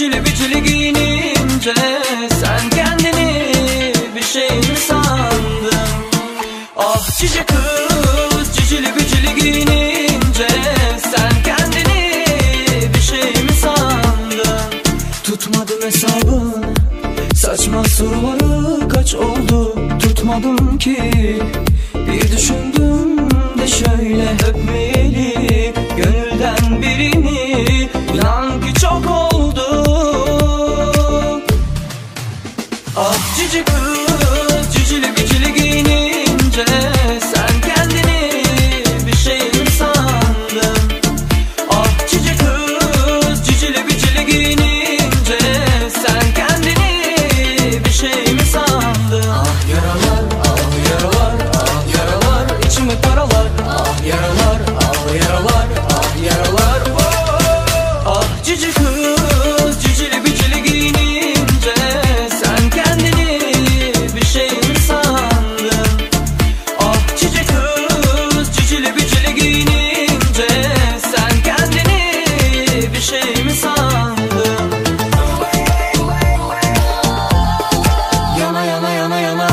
cicili bicili giyinince sen kendini bir şey mi sandın? Ah cici kız, cicili bicili giyinince sen kendini bir şey mi sandın? Tutmadım hesabını, saçma soruları kaç oldu tutmadım ki. Bir düşündüm de şöyle öpmeyeli gönülden birini, inan ki çok oldu. Ah cici kız, cicili bicili giyinince sen kendini bir şey mi sandın? Ah cici kız, cicili bicili giyinince sen kendini bir şey mi sandın? Ah yaralar, ah yaralar, ah yaralar, içimi paralar. Ah yaralar, ah yaralar, ah yaralar. Oh. Ah cici kız, cicili bicili giyinince sen kendini bir şey mi sandın? Ah cici kız, cicili bicili giyinince sen kendini bir şey mi sandın? Yana yana yana yana,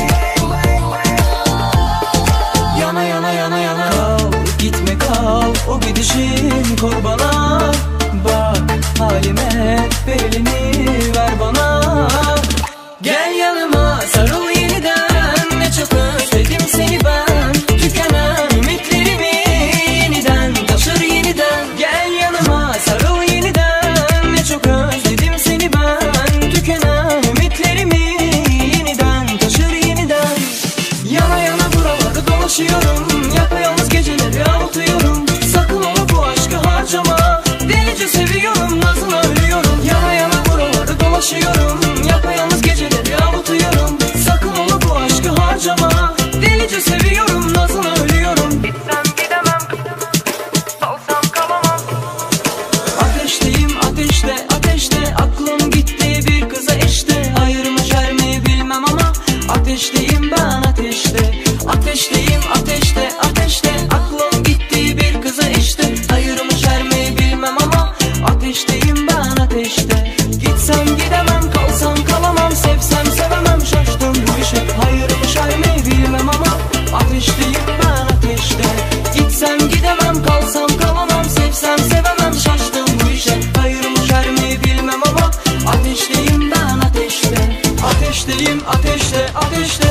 yana yana yana yana. Kal gitme kal, o gidişin kor bana. Bak halime, ver elini ver bana. Gel yanıma sarıl yeniden, ne çok özledim seni ben. Tükenen ümitlerimi yeniden taşır yeniden. Gel yanıma sarıl yeniden, ne çok özledim seni ben. Tükenen ümitlerimi yeniden taşır yeniden. Yana yana buraları dolaşıyorum, yapayalnız geceleri avutuyorum. Sakın ola bu aşkı harcama, delice seviyorum, nazına ölüyorum. Yana yana buraları dolaşıyorum, yapayalnız geceleri avutuyorum. Sakın ola bu aşkı harcama, delice seviyorum, nazına ölüyorum. Gitsem gidemem, kalsam kalamam. Ateşteyim ateşte, ateşte, aklım gitti bir kıza işte. Ayırmış her mi bilmem ama ateşteyim ben ateşte. Ateşteyim ateşte, ateşte, aklım gitti bir kıza işte. Ayırmış her mi bilmem ama ateşteyim ben ateşte. Gitsem gidemem, kalsam kalamam, sevsem sevemem, şaştım bu işe. Ayırmış her mi bilmem ama ateşteyim ben ateşte. Gitsem gidemem, kalsam kalamam, sevsem sevemem, şaştım bu işe. Ayırmış her mi bilmem ama ateşteyim ben ateşte. Ateşteyim ateşte, ateşte.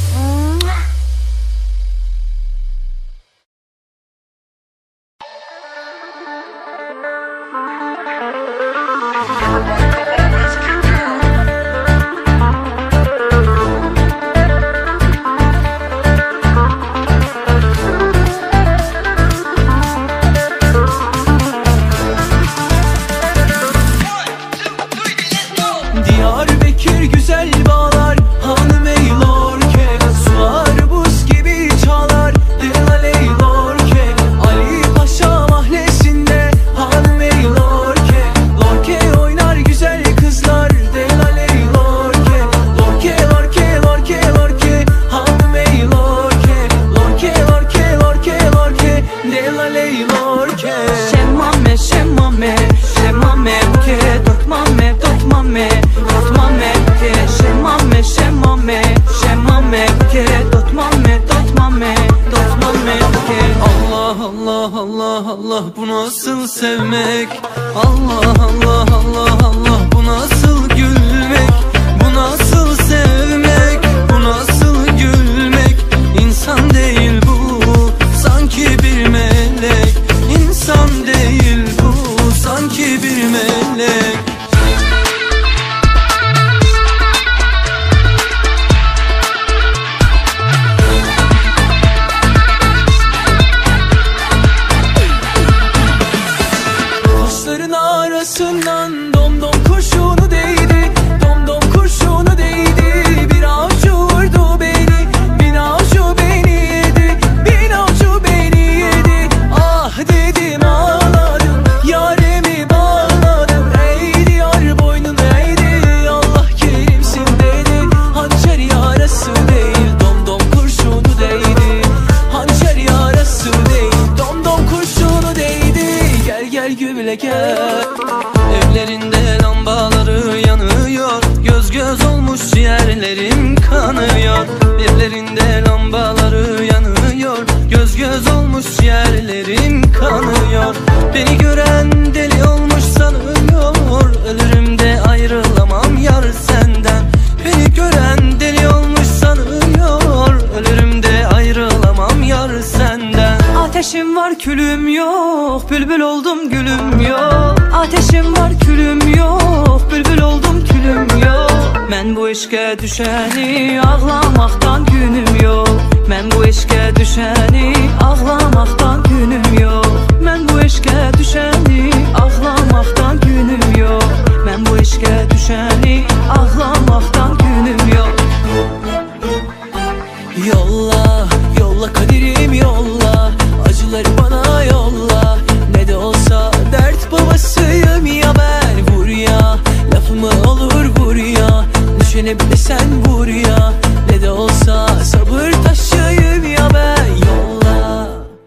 Diyarbakır güzel bağlar, hanım ey lorke. Sular buz gibi çağlar, Leyla ey lorke. Ali Paşa mahallesinde hanım ey lorke. Lorke oynar güzel kızlar, Leyla ey lorke. Lorke lorke lorke lorke, hanım ey lorke. Lorke lorke lorke lorke, Leyla ey lorke. Şemmame şemmame şemmame buke, dotmame dotmame dotmame buke. Şemmame şemmame ellerim kanıyor. Evlerinde lambaları yanıyor. Göz göz olmuş yerlerim kanıyor. Beni gören deli olmuş sanıyor. Ölürüm de ayrılamam yar senden. Beni gören deli olmuş sanıyor. Ölürüm de ayrılamam yar senden. Ateşim var külüm yok, bülbül oldum gülüm yok. Ateşim var külüm yok, bülbül oldum külüm yok. Mən bu eşqə düşəni ağlamaqdan günüm yok. Mən bu eşqə düşəni ağlamaqdan günüm yok. Mən bu eşqə düşəni ağlamaqdan günüm yok. Mən bu eşqə düşəni ağlamaqdan günüm yok. Yolla, yolla kaderim yolla. Acıları bana yolla. Ne de olsa dert babasıyım ya ben. Vur ya, lafımı olur vur ya. Düşene bir de sen vur ya. Ne de olsa sabır taşıyım ya ben. Yolla.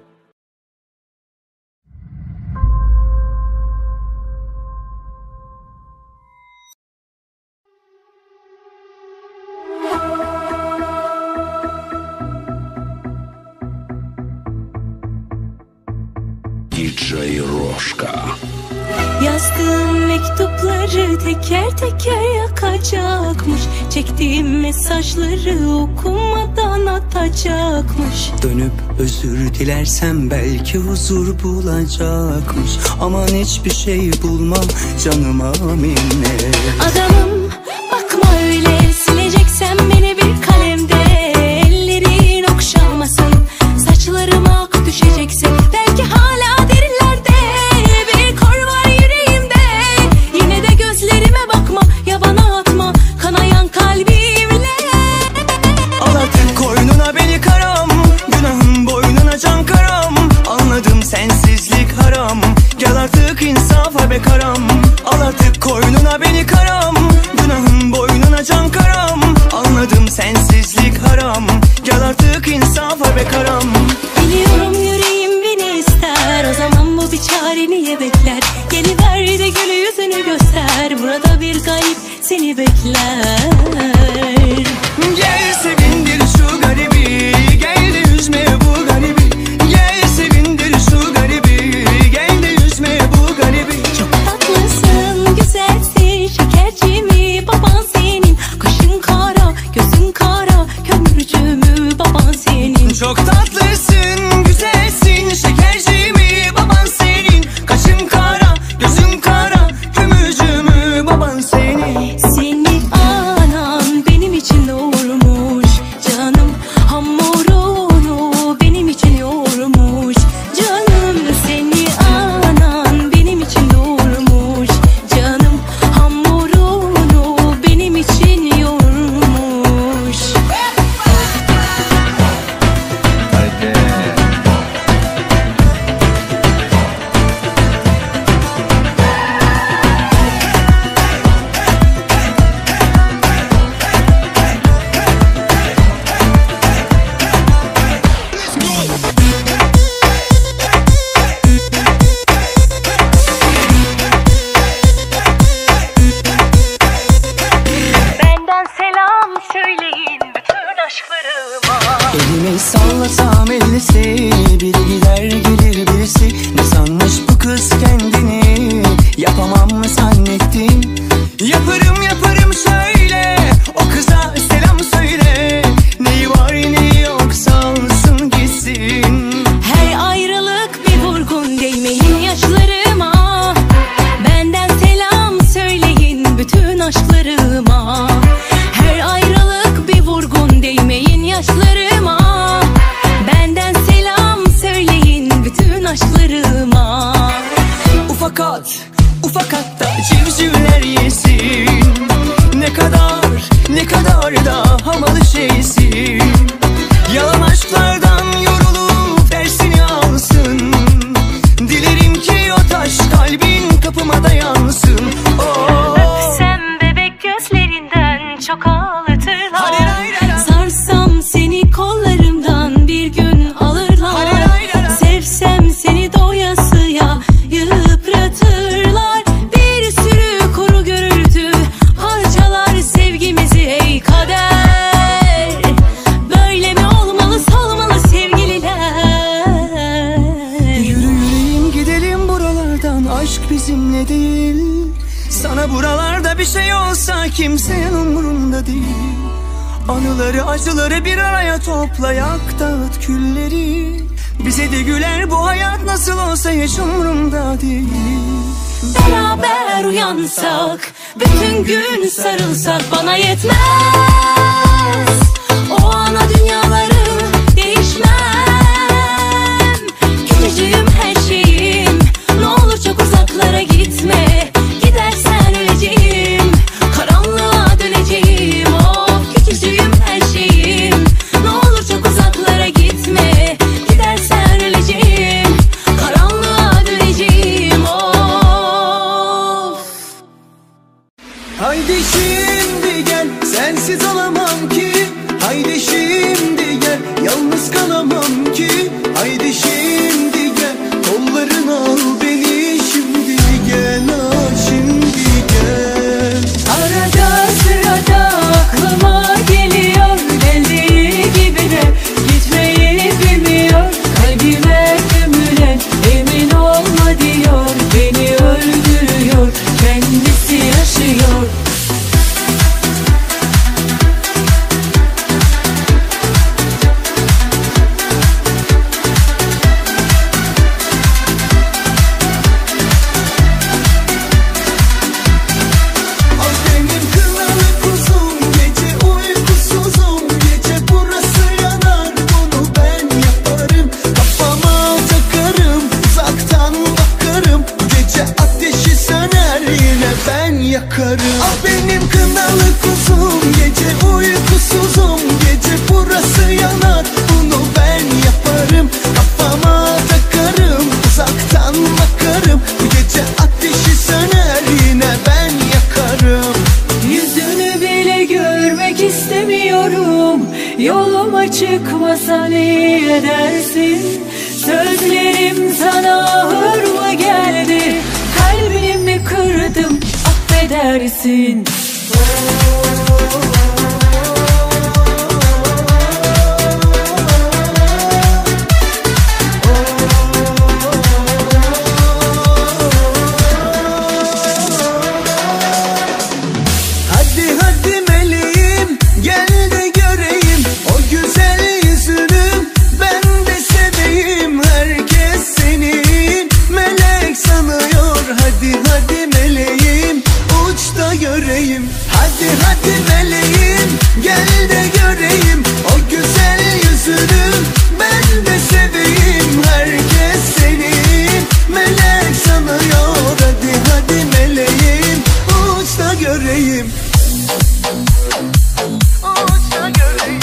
DJ Roşka. Yazdığım mektupları teker teker yakacakmış. Çektiğim mesajları okumadan atacakmış. Dönüp özür dilersem belki huzur bulacakmış. Aman hiçbir şey bulmam canıma minnet. Adamım bakma öyle, sileceksen beni bir kalemde. Ellerin okşamasın, saçlarıma ak düşeceksin. Belki hala derinlerde bir kor var yüreğimde. Yine de gözlerime bakma, yabana atma kanayan kalbimle. Al artık koynuna beni karam, günahın boynuna can karam. Anladım sensizlik haram, gel artık insafa be karam. Al artık koynuna beni karam, günahın boynuna can karam. Anladım sensizlik haram, gel artık insafa be karam. Biliyorum yüreğim beni ister, o zaman bu bir çare niye bekler? Geliver de gülü yüzünü göster, burada bir kayıp seni bekler. Gel sevindir şu garibi, gel de üzme bu garibi. Gel sevindir şu garibi, gel de üzme bu garibi. Çok tatlısın, güzelsin, şekercimi baban senin. Kaşın kara, gözün kara, kömürcümü baban senin. Çok tatlısın, güzelsin, şekercimi baban senin. Kaşın kara, gözün kara, kömürcümü baban senin. Seni anan benim için doğurmuş, canım hamurunu benim için yoğurmuş. Canım seni anan benim için doğurmuş, canım hamurunu benim için yoğurmuş. Benden selam söyleyin bütün aşklarıma. Elimi sallasam ellisi, biri gider gelir birisi. Ne sanmış bu kız kendini, yapamam mı zannettin? Yaparım yaparım söyle, o kıza selam söyle. Neyi var neyi yok salsın gitsin. Her ayrılık bir vurgun, değmeyin yaşlarıma. Benden selam söyleyin bütün aşklarıma. Her ayrılık bir vurgun, değmeyin yaşlarıma. Benden selam söyleyin bütün aşklarıma. Ufakat, ufakat da civcivler yesin. Ne kadar, ne kadar da havalı şeysin. Yalan aşklardan yorulup dersini alsın. Dilerim ki o taş kalbin kapıma dayansın. Oh. Öpsem bebek gözlerinden çok ağlatırlar. Sarsam seni kollarımdan bir gün alırlar. Sevsem seni doyasıya yıpratırlar. Bir sürü kuru gürültü parçalar sevgimizi ey kader. kimsenin umurunda değil. Anıları acıları bir araya topla, yak dağıt külleri. Bize de güler bu hayat nasıl olsa hiç umurumda değil. Beraber uyansak, bütün gün sarılsak bana yetmez. O ana dünyaları değişmem. Küçücüğüm her şeyim, ne olur çok uzaklara gitme. Gidersen öleceğim, karanlığa döneceğim. Of küçücüğüm her şeyim, ne olur çok uzaklara gitme. Gidersen öleceğim, karanlığa döneceğim. Of. Haydi şimdi gel, sensiz olamam ki. Haydi şimdi gel, yalnız kalamam ki. Haydi şimdi gel, kollarına al beni. Şimdi gel, şimdi gel. Arada sırada aklıma geliyor, geldiği gibi de gitmeyi bilmiyor. Kalbime gömülen emin olma diyor, beni öldürüyor, kendisi yaşıyor. Al benim kınalı kuzum, gece uykusuzum. Gece burası yanar, bunu ben yaparım. Kafama takarım, uzaktan bakarım. Gece ateşi söner, yine ben yakarım. Al benim kınalı kuzum, gece uykusuzum. Gece burası yanar, bunu ben yaparım. Kafama takarım, uzaktan bakarım. Bu gece ateşi söner, yine ben yakarım. Yüzünü bile görmek istemiyorum. Yoluma çıkmasa iyi edersin. Sözlerim sana ağır mı geldi? Kalbini mi kırdım, affedersin. Hadi hadi meleğim, gel de göreyim o güzel yüzünü, ben de seveyim. Herkes seni melek sanıyor. Hadi hadi meleğim, uç da göreyim. Hadi hadi meleğim, gel de göreyim o güzel yüzünü, ben de seveyim. Herkes seni melek sanıyor. Hadi hadi meleğim, uç da göreyim. Uç da göreyim,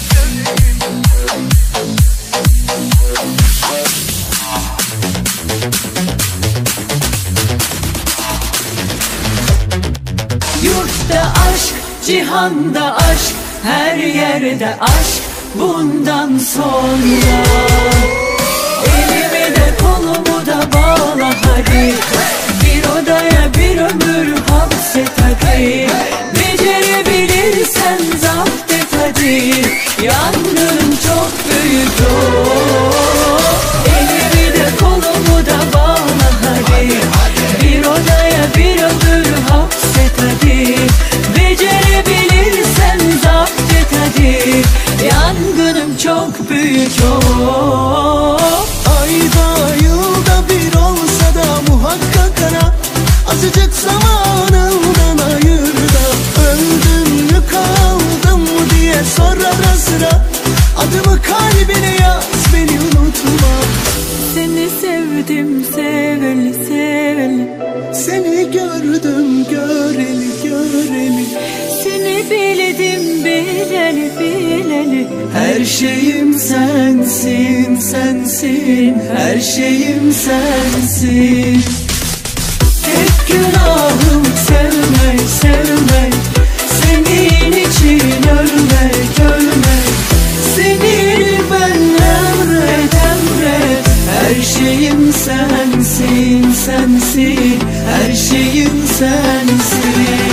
Yurtta aşk, cihanda aşk, her yerde aşk bundan sonra. Elimi de kolumu da bağla hadi, bir odaya bir ömür hapset hadi. Becerebilirsen zapt et hadi, yangın çok büyük o. Elimi de kolumu da bağla hadi, bir odaya bir ömür hapset hadi. Becerebilirsen zapt et hadi, yangınım çok büyük o. ayda yılda bir olsa da muhakkak ara. Azıcık zamanından ayır da, öldüm mü kaldım mı diye sor ara sıra. Adımı kalbine yaz, beni unutma. Seni sevdim seveli seveli, Seni gördüm göreli göreli. seni bildim bileli bileli. Her şeyim sensin sensin, her şeyim sensin. Tek günahım sevmek sevmek, senin için ölmek ölmek. Seni ben emret emret, Her şeyim sensin sensin, her şeyim sensin.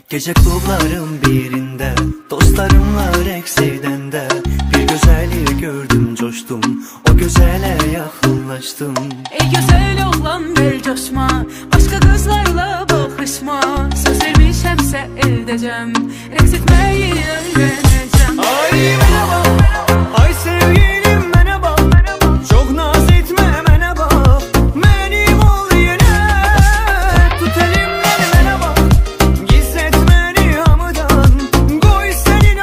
Gece klubların birinde dostlarımla reks edende bir güzelliği gördüm, coştum, o güzele yakınlaştım. Ey güzel oğlan gel coşma, başka kızlarla bakışma. Söz vermişemse edeceğim, reks etmeyi öğreneceğim. Ay merhaba, ay sevgilim merhaba, çok naz etme merhaba, benim ol yine, tut elimden merhaba, gizletme rüyamdan, koy senin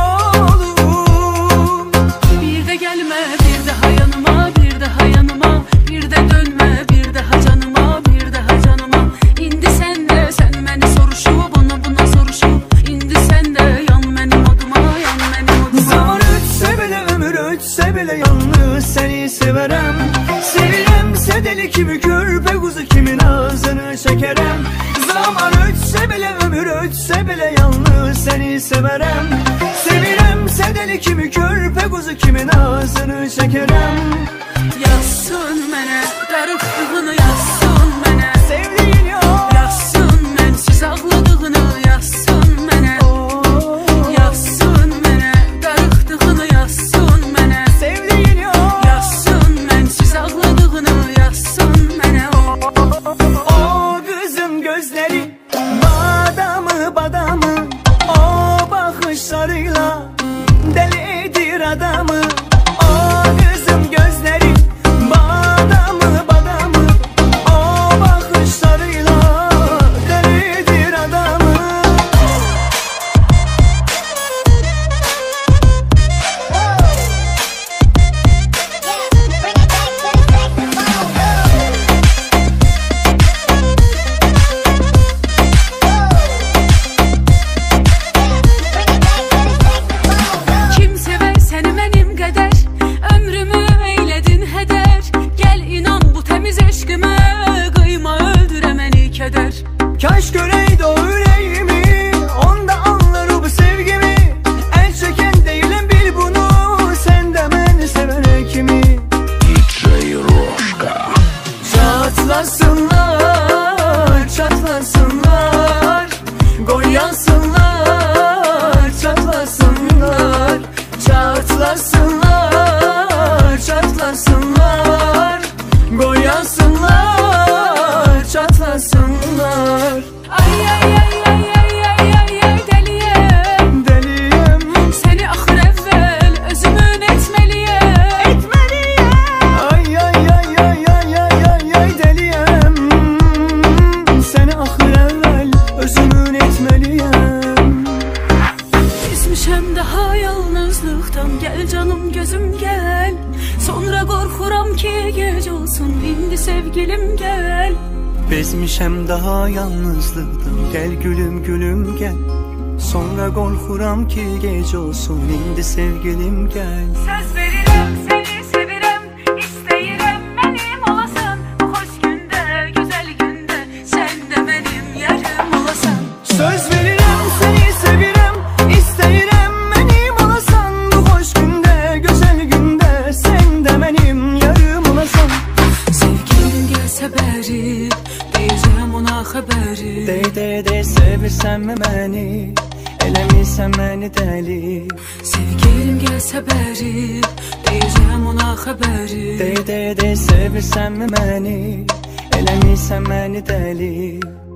oğlum. Bir de gelme bir daha yanıma, bir daha yanıma, bir de dönme bir daha canıma, bir daha canıma. İndi sen de sen beni soruşup, buna soruşup, indi sen de yan benim oduma, yan benim oduma. Zaman ötse bile ömür ötse bile yalnız seni severem. Seviremse deli kimi körpe kuzu kimin ağzını çekerem. Zaman ötse bile ömür ötse bile yalnız seni severem. Seviremse deli kimi körpe kuzu kimin ağzını çekerem. Yazsın mene, darıqdığını yazsın mene, Sevdiğin yok, yazsın mensiz ağladığını yazsın mene, yazsın mene, darıqdığını yazsın mene, sevdiğin yok. yazsın mensiz ağladığını yazsın mene. O kızın gözleri badamı badamı, o bakışlarıyla deli edir adamı. O kızın gözleri badamı badamı, o bakışlarıyla deli edir adamı. Kim sever seni benim kadar, ömrümü eyledin heder. Gel inan bu temiz eşkime, kıyma öldüremeni keder. Kaş göreydi o yüreğimi, onda anlar bu sevgimi. El çeken değilim bil bunu, sen de beni seven kimi. DJ Roşka. Çatlasınlar, çatlasınlar, gol yansınlar, çatlasınlar. Çatlasınlar, çatlasınlar, gol yansınlar, çatlasınlar. Ay ay ay ay ay ay ay ay deliyem, Deliyim, seni ahır evvel özümün etmeliyem. etmeliyim. Ay ay ay ay ay ay ay ay deliyim, seni ahır evvel özümün etmeliyim. Bezmişem daha yalnızlıktan, gel canım gözüm gel. Sonra korkuram ki gece olsun, indi sevgilim gel. Bezmişem daha yalnızlıktan, gel gülüm gülüm gel. Sonra korkuram ki gece olsun, indi sevgilim gel. Söz veririm seni sevirem, isteyirem benim olasın. Bu hoş günde, güzel günde, sen de benim yarım olasın. Söz veririm seni sevirem, isteyirem benim olasan. Bu hoş günde, güzel günde, sen de benim yarım olasan. Sevgilim gelse beri, diyeceğim ona haberi. De sevirsen mi beni, eləmirsən məni dəli. Sevgilim gelse beri, diyeceğim ona haberi. De sevirsən mi məni, eləmirsən məni dəli.